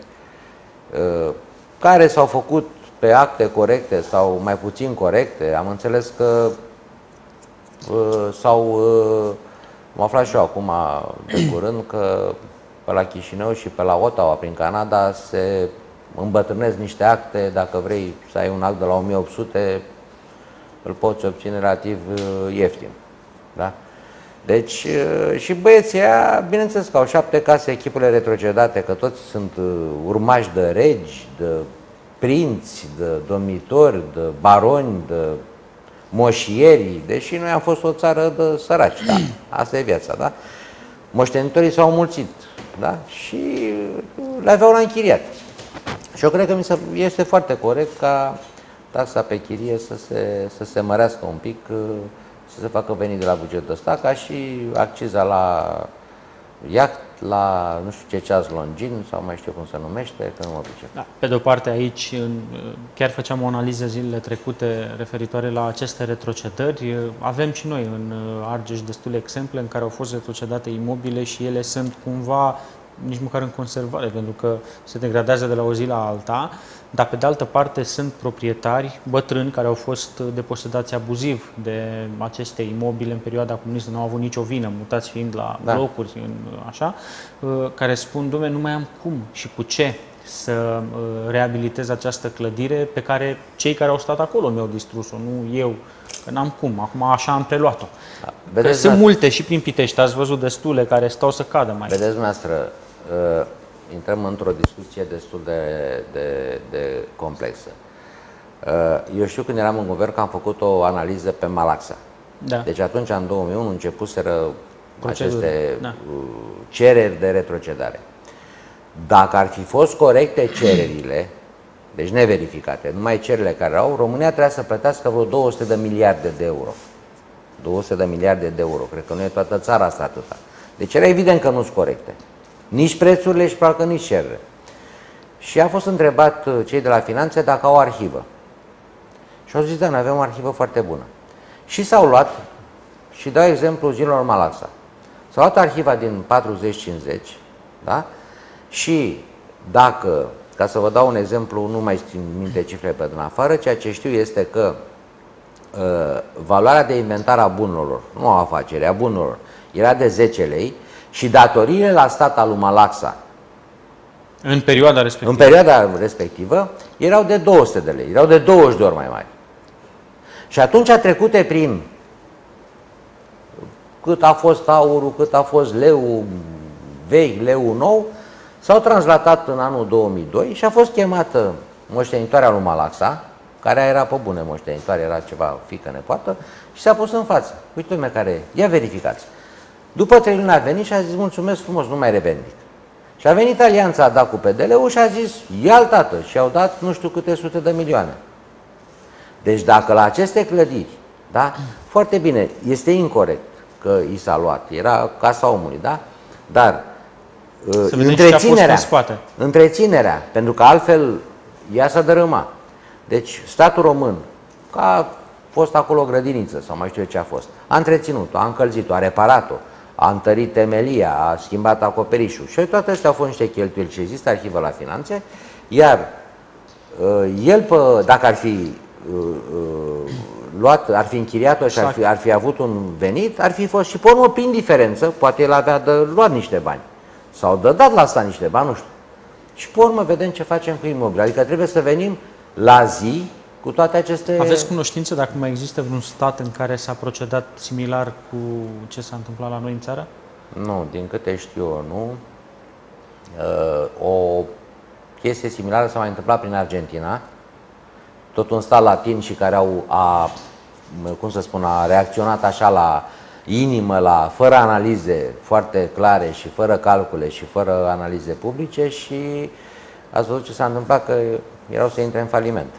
care s-au făcut pe acte corecte sau mai puțin corecte. Am înțeles că s-au, am aflat și eu acum de curând că pe la Chișinău și pe la Ottawa, prin Canada, se îmbătrânesc niște acte. Dacă vrei să ai un act de la o mie opt sute, îl poți obține relativ ieftin. Da? Deci, și băieții aia, bineînțeles că au șapte case, echipele retrocedate, că toți sunt urmași de regi, de prinți, de domnitori, de baroni, de moșieri, deși noi am fost o țară de săraci. Da? Asta e viața, da? Moștenitorii s-au mulțit. Da? Și le aveau la închiriat. Și eu cred că mi se, este foarte corect ca taxa pe chirie să se, să se mărească un pic, să se facă venit de la bugetul ăsta, ca și acciza la iaht, la nu știu ce ceas longin, sau mai știu cum se numește, că nu mă pricep. Da, pe de o parte aici, chiar făceam o analiză zilele trecute referitoare la aceste retrocedări. Avem și noi în Argeș destule exemple în care au fost retrocedate imobile și ele sunt cumva nici măcar în conservare, pentru că se degradează de la o zi la alta, dar pe de altă parte sunt proprietari bătrâni care au fost deposedați abuziv de aceste imobile în perioada comunistă, nu au avut nicio vină, mutați fiind la da. blocuri, în, așa, care spun, dom'le, nu mai am cum și cu ce să reabilitez această clădire pe care cei care au stat acolo mi-au distrus-o, nu eu, că n-am cum, acum așa am preluat-o. Da. Sunt multe și prin Pitești, ați văzut destule care stau să cadă mai. Vedeți, dumneavoastră, uh, intrăm într-o discuție destul de, de, de complexă. Uh, eu știu când eram în guvern că am făcut o analiză pe Malaxa. Da. Deci atunci, în două mii unu, începuseră Proceduri. aceste da. cereri de retrocedare. Dacă ar fi fost corecte cererile, deci neverificate, numai cererile care au, România trebuia să plătească vreo două sute de miliarde de euro. două sute de miliarde de euro, cred că nu e toată țara asta atâta. Deci era evident că nu sunt corecte. Nici prețurile și parcă nici cererile. Și a fost întrebat cei de la finanțe dacă au arhivă. Și au zis, da, noi avem o arhivă foarte bună. Și s-au luat, și dau exemplu zilelor Malaxa, s-au luat arhiva din patruzeci cincizeci, da? Și dacă, ca să vă dau un exemplu, nu mai țin minte cifrele pe din afară, ceea ce știu este că uh, valoarea de inventar a bunurilor, nu a afacerii, a bunurilor, era de zece lei și datoriile la stat al lui Malaxa în perioada respectivă, în perioada respectivă erau de două sute de lei, erau de douăzeci de ori mai mari. Și atunci trecute prin cât a fost aurul, cât a fost leu vechi, leu nou, s-au translatat în anul două mii doi și a fost chemată moștenitoarea lui Malaxa, care era pe bune moștenitoare, era ceva fică nepoată, și s-a pus în față. Uite, lumea care ia verificați. După trei luni a venit și a zis, mulțumesc frumos, nu mai revendic. Și a venit alianța, a dat cu P D L-ul și a zis, ia-l tată, și au dat nu știu câte sute de milioane. Deci dacă la aceste clădiri, da, foarte bine, este incorect că i s-a luat, era Casa Omului, da, dar întreținerea, întreținerea, pentru că altfel ea s-a dărâmat. Deci statul român, că a fost acolo o grădiniță sau mai știu eu ce a fost, a întreținut-o, a încălzit-o, a reparat-o, a întărit temelia, a schimbat acoperișul și toate astea au fost niște cheltuieli și există arhivă la finanțe Iar el, dacă ar fi luat, ar fi închiriat-o și ar fi, ar fi avut un venit, ar fi fost și pe urmă, prin diferență, poate el avea de luat niște bani sau de dat la asta niște bani, nu știu. Și pe urmă vedem ce facem cu imobil. Adică trebuie să venim la zi cu toate aceste... Aveți cunoștință dacă mai există vreun stat în care s-a procedat similar cu ce s-a întâmplat la noi în țară? Nu, din câte știu eu, nu. O chestie similară s-a mai întâmplat prin Argentina. Tot un stat latin și care au, a, cum să spun, a reacționat așa la inimă, la, fără analize foarte clare și fără calcule și fără analize publice și ați văzut ce s-a întâmplat, că erau să intre în faliment.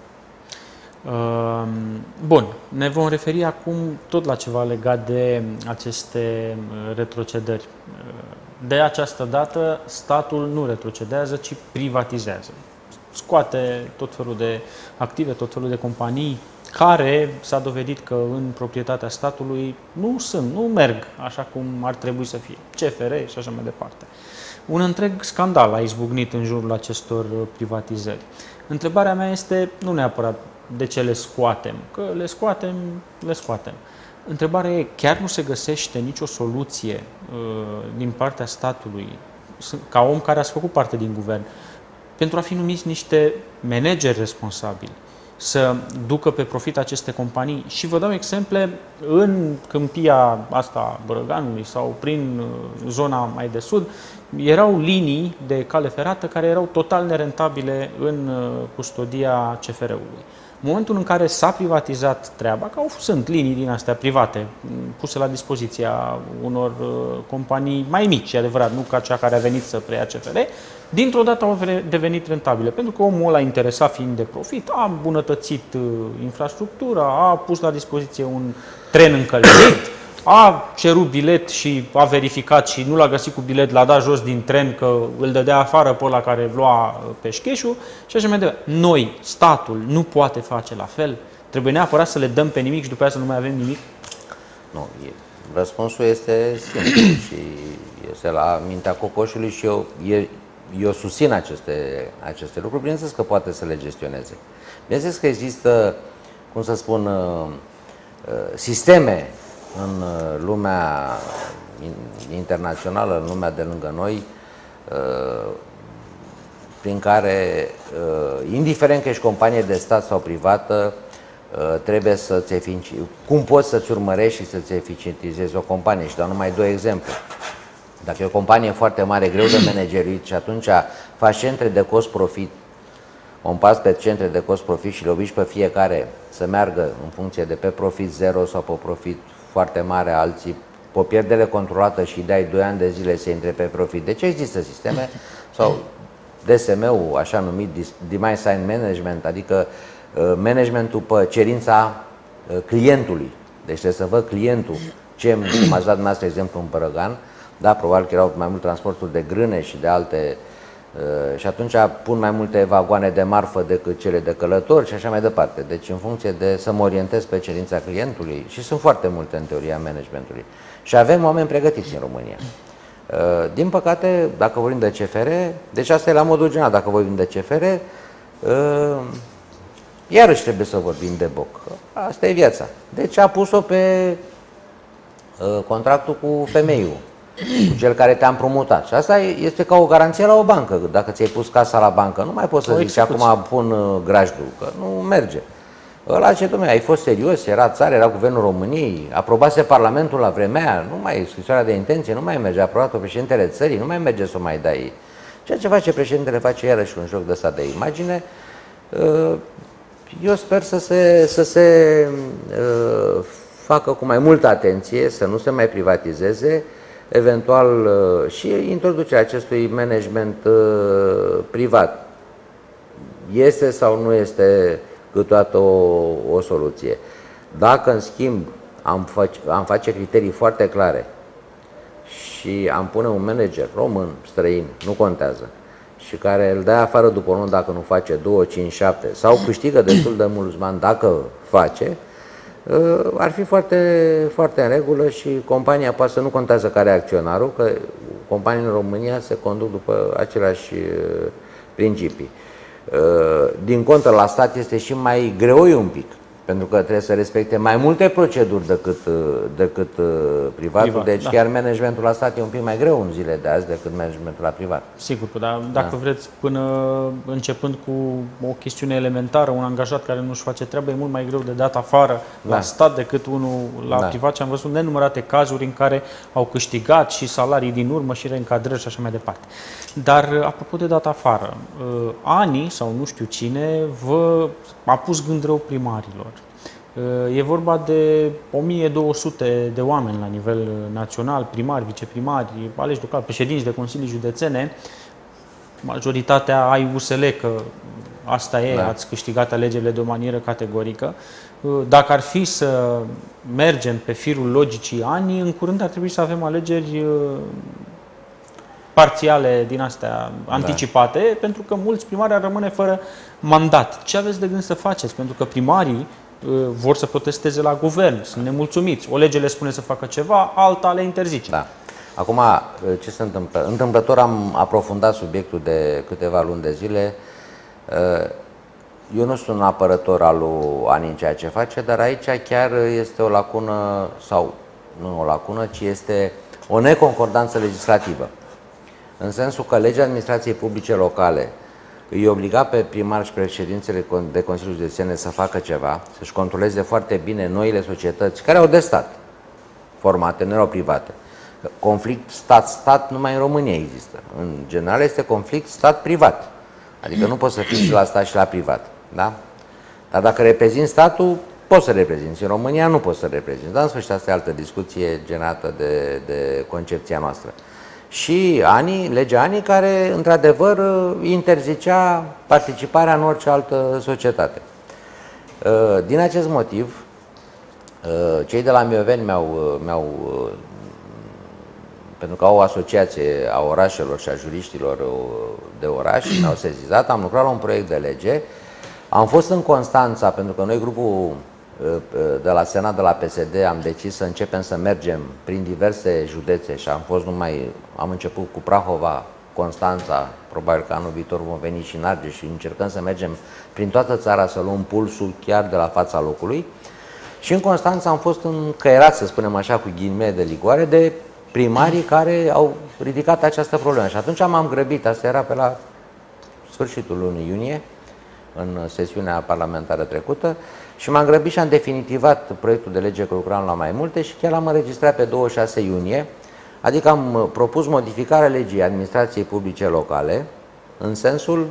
Bun, ne vom referi acum tot la ceva legat de aceste retrocedări. De această dată, statul nu retrocedează, ci privatizează. Scoate tot felul de active, tot felul de companii care s-a dovedit că în proprietatea statului nu sunt, nu merg așa cum ar trebui să fie. C F R și așa mai departe. Un întreg scandal a izbucnit în jurul acestor privatizări. Întrebarea mea este nu neapărat de ce le scoatem, că le scoatem, le scoatem. Întrebarea e, chiar nu se găsește nicio soluție uh, din partea statului, ca om care ați făcut parte din guvern, pentru a fi numiți niște manageri responsabili, să ducă pe profit aceste companii? Și vă dau exemple în câmpia asta Bărăganului sau prin zona mai de sud, erau linii de cale ferată care erau total nerentabile în custodia C F R-ului. În momentul în care s-a privatizat treaba, că au, sunt linii din astea private puse la dispoziția unor companii mai mici, e adevărat, nu ca cea care a venit să preia C F R, dintr-o dată au devenit rentabile, pentru că omul ăla interesat fiind de profit, a îmbunătățit infrastructura, a pus la dispoziție un tren încălzit, a cerut bilet și a verificat și nu l-a găsit cu bilet, l-a dat jos din tren că îl dădea afară pe ăla care lua peșcheșul și așa mai departe. Noi, statul, nu poate face la fel? Trebuie neapărat să le dăm pe nimic și după aceea să nu mai avem nimic? Nu, răspunsul este simplu și este la mintea cocoșului și eu, eu susțin aceste, aceste lucruri. Bineînțeles că poate să le gestioneze. Bineînțeles că există, cum să spun, sisteme în lumea internațională, în lumea de lângă noi, prin care, indiferent că ești companie de stat sau privată, trebuie să-ți eficientizezi. Cum poți să-ți urmărești și să-ți eficientizezi o companie? Și dau numai două exemple. Dacă e o companie foarte mare, greu de managerit și atunci faci centre de cost-profit, o împarți pe centre de cost-profit și le obligi pe fiecare să meargă în funcție de pe profit zero sau pe profit foarte mare, alții pe o pierdere controlată și dai doi ani de zile să intre pe profit. Deci există sisteme sau D S M-ul, așa numit Demand Side Management, adică managementul pe cerința clientului. Deci trebuie să văd clientul, ce m-ați dat dumneavoastră exemplu în Bărăgan, da, probabil că erau mai mult transporturi de grâne și de alte, și atunci pun mai multe vagoane de marfă decât cele de călători și așa mai departe. Deci în funcție de să mă orientez pe cerința clientului, și sunt foarte multe în teoria managementului. Și avem oameni pregătiți în România. Din păcate, dacă vorbim de C F R, deci asta e la modul general, dacă vorbim de C F R, iarăși trebuie să vorbim de B O C. Asta e viața. Deci a pus-o pe contractul cu femeiul, cu cel care te-a împrumutat. Și asta este ca o garanție la o bancă. Dacă ți-ai pus casa la bancă, nu mai poți să zici acum pun grajdul, că nu merge. Ăla ce, dom'le, ai fost serios, era țară, era Guvernul României, aprobase Parlamentul la vremea aia, nu mai, scrisoarea de intenție, nu mai merge, aprobat-o președintele țării, nu mai merge să o mai dai. Ceea ce face președintele face iarăși un joc de ăsta de imagine. Eu sper să se, să se facă cu mai multă atenție, să nu se mai privatizeze, eventual și introducerea acestui management privat. Este sau nu este câteodată o, o soluție? Dacă, în schimb, am face, am face criterii foarte clare și am pune un manager român, străin, nu contează, și care îl dă afară după un an dacă nu face doi, cinci, șapte sau câștigă destul de mulți bani dacă face, ar fi foarte, foarte în regulă și compania poate să nu contează care e acționarul, că companiile în România se conduc după aceleași principii. Din contră, la stat este și mai greoi un pic, pentru că trebuie să respecte mai multe proceduri decât, decât privatul, privat, deci da. Chiar managementul la stat e un pic mai greu în zile de azi decât managementul la privat. Sigur, dar dacă da. vreți, până începând cu o chestiune elementară, un angajat care nu-și face treaba, e mult mai greu de dat afară da. la stat decât unul la da. privat, și am văzut nenumărate cazuri în care au câștigat și salarii din urmă și reîncadrări și așa mai departe. Dar, apropo de dat afară, Ani, sau nu știu cine, vă a pus gând rău primarilor. E vorba de o mie două sute de oameni la nivel național, primari, viceprimari, aleși local, președinți de consilii județene, majoritatea ai U S L, că asta e, da. ați câștigat alegerile de o manieră categorică. Dacă ar fi să mergem pe firul logicii Ani, în curând ar trebui să avem alegeri parțiale din astea anticipate, da. pentru că mulți primari ar rămâne fără mandat. Ce aveți de gând să faceți? Pentru că primarii uh, vor să protesteze la guvern, sunt nemulțumiți. O lege le spune să facă ceva, alta le interzice. Da. Acum, ce se întâmplă? Întâmplător am aprofundat subiectul de câteva luni de zile. Eu nu sunt un apărător al lui Ani în ceea ce face, dar aici chiar este o lacună, sau nu o lacună, ci este o neconcordanță legislativă. În sensul că legea administrației publice locale îi obliga pe primar și președințele de Consiliul Județene să facă ceva, să-și controleze foarte bine noile societăți care au de stat, formate, nu erau private. Conflict stat-stat numai în România există. În general este conflict stat-privat. Adică nu poți să fii și la stat și la privat. Da? Dar dacă reprezinți statul, poți să reprezinți. În România nu poți să reprezinți. Dar în sfârșit asta e altă discuție generată de, de concepția noastră. Și Ani, legea Ani, care într-adevăr interzicea participarea în orice altă societate. Din acest motiv, cei de la Mioveni mi-au, mi-au pentru că au o asociație a orașelor și a juriștilor de oraș, mi-au sezizat, am lucrat la un proiect de lege, am fost în Constanța, pentru că noi, grupul de la Senat, de la P S D, am decis să începem să mergem prin diverse județe și am fost numai, am început cu Prahova, Constanța, probabil că anul viitor vom veni și în Argeș și încercăm să mergem prin toată țara să luăm pulsul chiar de la fața locului. Și în Constanța am fost încăierat, să spunem așa, cu ghilimele de ligoare, de primarii care au ridicat această problemă. Și atunci m-am grăbit, asta era pe la sfârșitul lunii iunie, în sesiunea parlamentară trecută, și m-am grăbit și am definitivat proiectul de lege, că lucram la mai multe, și chiar l-am înregistrat pe douăzeci și șase iunie, adică am propus modificarea legii administrației publice locale, în sensul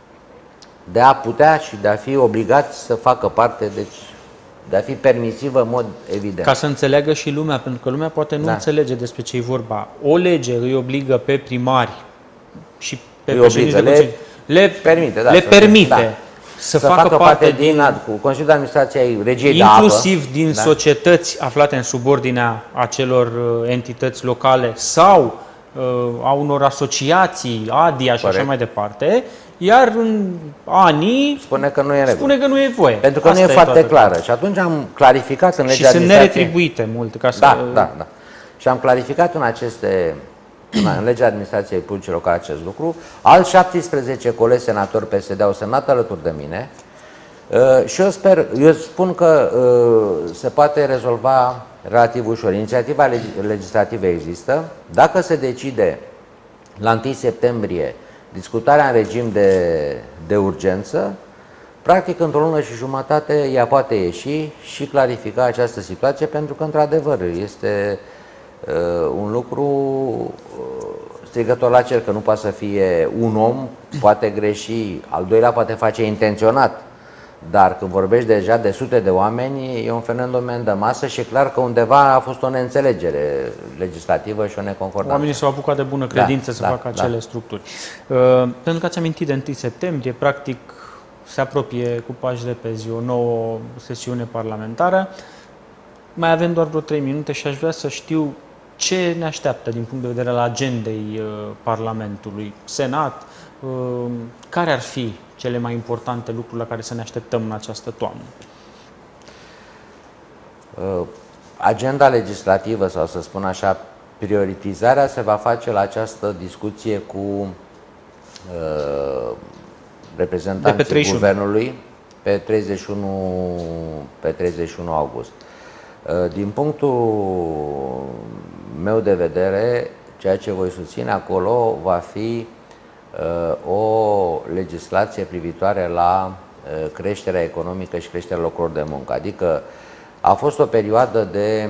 de a putea și de a fi obligați să facă parte, deci de a fi permisivă în mod evident. Ca să înțeleagă și lumea, pentru că lumea poate nu da. înțelege despre ce e vorba. O lege îi obligă pe primari și pe președinți de Consiliu, le permite, da, le să, permite da, să, să facă, facă parte din, din Consiliul de Administrație ai Regiei de Apă, inclusiv din da? societăți aflate în subordinea acelor uh, entități locale sau uh, a unor asociații, A D I A și Corect. așa mai departe. Iar în Ani spune că nu e, spune că nu e voie. Pentru că Asta nu e, e foarte clară. Și atunci am clarificat în legea Și sunt neretribuite multe. Ca să... Da, da, da. Și am clarificat în aceste, în legea administrației publice locale acest lucru. Alți șaptesprezece colegi senatori P S D au semnat alături de mine. Și eu sper, eu spun că se poate rezolva relativ ușor. Inițiativa legislativă există. Dacă se decide la întâi septembrie discutarea în regim de, de urgență, practic într-o lună și jumătate ea poate ieși și clarifica această situație, pentru că într-adevăr este uh, un lucru uh, strigător la cer, că nu poate să fie un om, poate greși, al doilea poate face intenționat, dar când vorbești deja de sute de oameni, e un fenomen de masă și e clar că undeva a fost o neînțelegere legislativă și o neconcordanță. Oamenii s-au apucat de bună credință da, să da, facă acele da. structuri. Uh, pentru că ați amintit de întâi septembrie, practic se apropie cu pași repezi o nouă sesiune parlamentară. Mai avem doar vreo trei minute și aș vrea să știu ce ne așteaptă din punct de vedere al agendei uh, Parlamentului, Senat, uh, care ar fi cele mai importante lucruri la care să ne așteptăm în această toamnă? Agenda legislativă, sau să spun așa, prioritizarea se va face la această discuție cu uh, reprezentanții guvernului pe treizeci și unu, pe treizeci și unu august. Din punctul meu de vedere, ceea ce voi susține acolo va fi o legislație privitoare la creșterea economică și creșterea locurilor de muncă. Adică a fost o perioadă de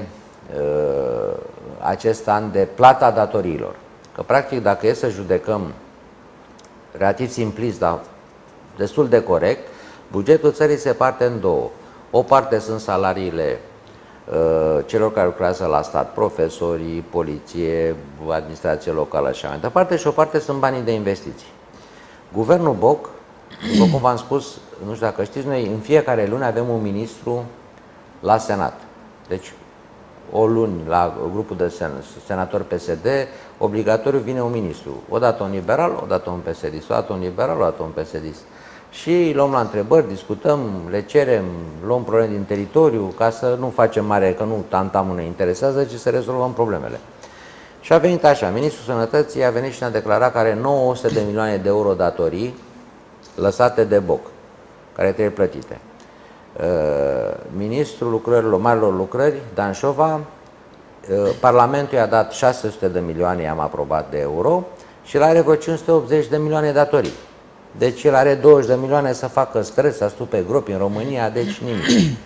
acest an de plata datoriilor. Că practic dacă e să judecăm relativ simplist, dar destul de corect, bugetul țării se parte în două. O parte sunt salariile celor care lucrează la stat, profesorii, poliție, administrație locală și așa mai departe, și o parte sunt banii de investiții. Guvernul Boc, după cum v-am spus, nu știu dacă știți, noi în fiecare lună avem un ministru la Senat. Deci o luni la grupul de sen senatori P S D, obligatoriu vine un ministru. Odată un liberal, odată un P S D, odată un liberal, odată un P S D. Și luăm la întrebări, discutăm, le cerem, luăm probleme din teritoriu, ca să nu facem mare, că nu tantamul ne interesează, ci să rezolvăm problemele. Și a venit așa, Ministrul Sănătății a venit și ne-a declarat că are nouă sute de milioane de euro datorii lăsate de Boc, care trebuie plătite. Ministrul lucrărilor, marilor lucrări, Dan Șova, Parlamentul i-a dat șase sute de milioane, i-am aprobat, de euro, și el are vreo cinci sute optzeci de milioane datorii. Deci el are douăzeci de milioane să facă stres, să stupe gropi în România, deci nimic.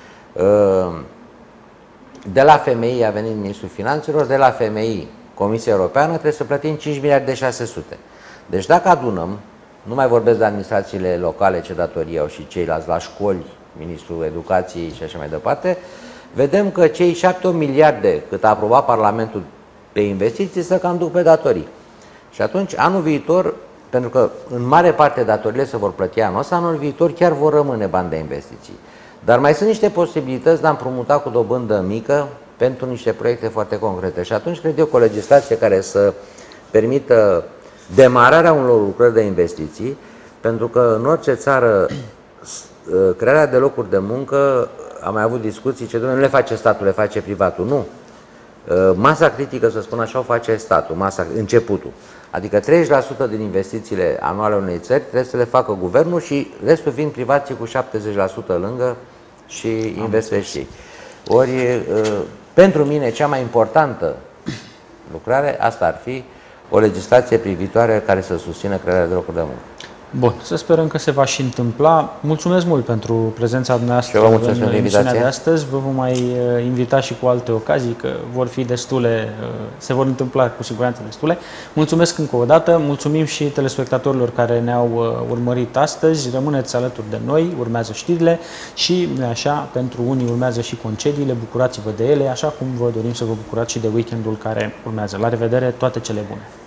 De la F M I a venit Ministrul Finanțelor, de la F M I, Comisia Europeană, trebuie să plătim cinci miliarde de șase sute. Deci dacă adunăm, nu mai vorbesc de administrațiile locale ce datorii au și ceilalți la școli, Ministrul Educației și așa mai departe, vedem că cei șapte miliarde cât a aprobat Parlamentul pe investiții să cam duc pe datorii. Și atunci, anul viitor, pentru că în mare parte datorile se vor plăti anul ăsta, anul viitor chiar vor rămâne bani de investiții. Dar mai sunt niște posibilități de a împrumuta cu dobândă mică pentru niște proiecte foarte concrete. Și atunci cred eu că o legislație care să permită demararea unor lucrări de investiții, pentru că în orice țară crearea de locuri de muncă, am mai avut discuții, ce nu le face statul, le face privatul. Nu. Masa critică, să spun așa, o face statul, masa, începutul. Adică treizeci la sută din investițiile anuale unei țări trebuie să le facă guvernul și restul vin privații cu șaptezeci la sută lângă și investesc și ei. Ori, pentru mine, cea mai importantă lucrare, asta ar fi o legislație privitoare care să susțină crearea de locuri de muncă. Bun, să sperăm că se va și întâmpla. Mulțumesc mult pentru prezența dumneavoastră în emisiunea de astăzi. Vă vom mai invita și cu alte ocazii, că vor fi destule, se vor întâmpla cu siguranță destule. Mulțumesc încă o dată, mulțumim și telespectatorilor care ne-au urmărit astăzi. Rămâneți alături de noi, urmează știrile și, așa, pentru unii urmează și concediile, bucurați-vă de ele, așa cum vă dorim să vă bucurați și de weekendul care urmează. La revedere, toate cele bune!